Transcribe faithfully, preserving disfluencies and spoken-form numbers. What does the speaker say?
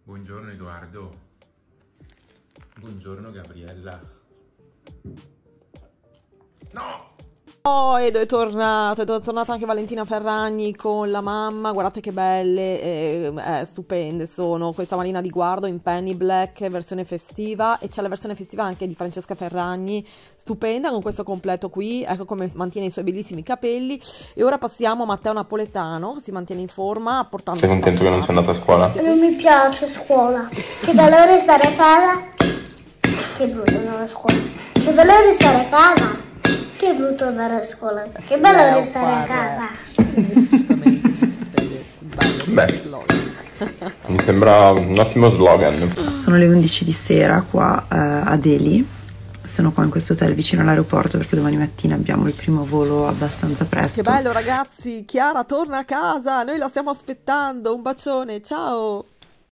Buongiorno Edoardo. Buongiorno Gabriella. No! Oh, Edo è tornato, è tornata anche Valentina Ferragni con la mamma, guardate che belle, eh, eh, stupende sono, questa Marina di Guardo in Penny Black, versione festiva, e c'è la versione festiva anche di Francesca Ferragni, stupenda con questo completo qui, ecco come mantiene i suoi bellissimi capelli. E ora passiamo a Matteo Napoletano, si mantiene in forma, portando... Sei contento che non sei andato a scuola? Non mi piace scuola, che bello stare a casa, che brutto andare a scuola, che bello stare a casa. Che brutto andare a scuola, che bello restare a casa. Giustamente, Fedez, bello Beh, slogan. mi sembra un ottimo slogan. Sono le undici di sera qua eh, a Delhi, sono qua in questo hotel vicino all'aeroporto perché domani mattina abbiamo il primo volo abbastanza presto. Che bello ragazzi, Chiara torna a casa, noi la stiamo aspettando, un bacione, ciao!